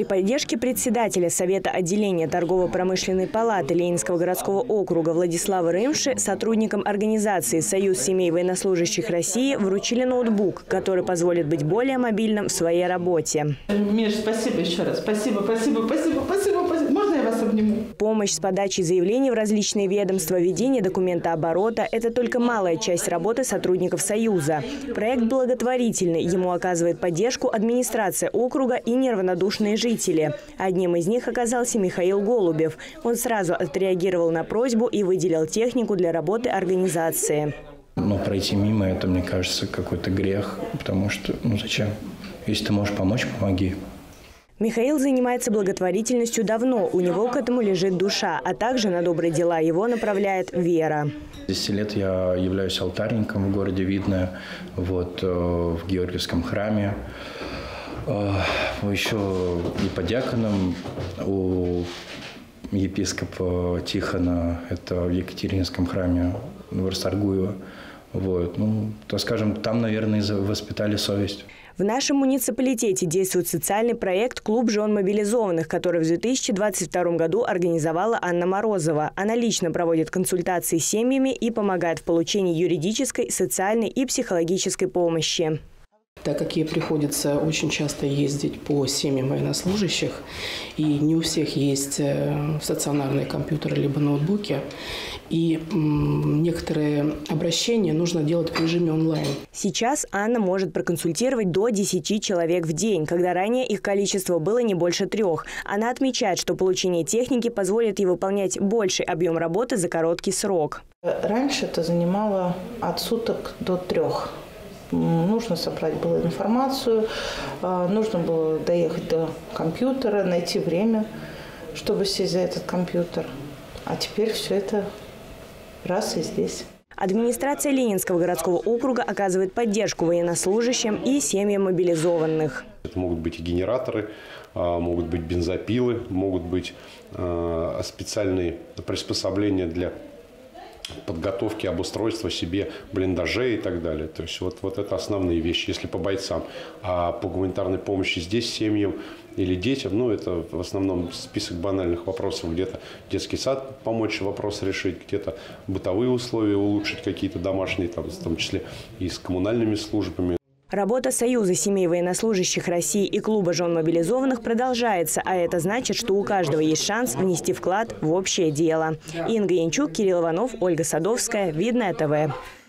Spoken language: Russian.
поддержки председателя Совета отделения торгово-промышленной палаты Ленинского городского округа Владислава Рымши сотрудникам организации «Союз семей военнослужащих России» вручили ноутбук, который позволит быть более мобильным в своей работе. Миш, спасибо еще раз. Спасибо. Можно я вас обниму? Помощь с подачей заявлений в различные ведомства, ведение документооборота – это только малая часть работы сотрудников Союза. Проект благотворительный. Ему оказывает поддержку администрация округа и неравнодушные жители. Одним из них оказался Михаил Голубев. Он сразу отреагировал на просьбу и выделил технику для работы организации. Но пройти мимо – это, мне кажется, какой-то грех, потому что, зачем? Если ты можешь помочь, помоги. Михаил занимается благотворительностью давно, у него к этому лежит душа, а также на добрые дела его направляет вера. 10 лет я являюсь алтарником в городе Видное, в Георгиевском храме. Еще иподиаконом у епископа Тихона, это в Екатерининском храме в Расторгуево. Так скажем, там, наверное, воспитали совесть. В нашем муниципалитете действует социальный проект «Клуб жен мобилизованных», который в 2022 году организовала Анна Морозова. Она лично проводит консультации с семьями и помогает в получении юридической, социальной и психологической помощи. Так как ей приходится очень часто ездить по семьям военнослужащих, и не у всех есть стационарные компьютеры либо ноутбуки, и некоторые обращения нужно делать в режиме онлайн. Сейчас Анна может проконсультировать до 10 человек в день, когда ранее их количество было не больше 3. Она отмечает, что получение техники позволит ей выполнять больший объем работы за короткий срок. Раньше это занимало от суток до 3. Нужно собрать было информацию, нужно было доехать до компьютера, найти время, чтобы сесть за этот компьютер. А теперь все это раз и здесь. Администрация Ленинского городского округа оказывает поддержку военнослужащим и семьям мобилизованных. Это могут быть и генераторы, могут быть бензопилы, могут быть специальные приспособления для подготовки, обустройства себе блиндажей и так далее. То есть вот это основные вещи, если по бойцам. А по гуманитарной помощи здесь семьям или детям, это в основном список банальных вопросов. Где-то детский сад помочь вопрос решить, где-то бытовые условия улучшить какие-то домашние, в том числе и с коммунальными службами. Работа Союза семей военнослужащих России и Клуба жен мобилизованных продолжается, а это значит, что у каждого есть шанс внести вклад в общее дело. Инга Янчук, Кирилл Иванов, Ольга Садовская, Видное ТВ.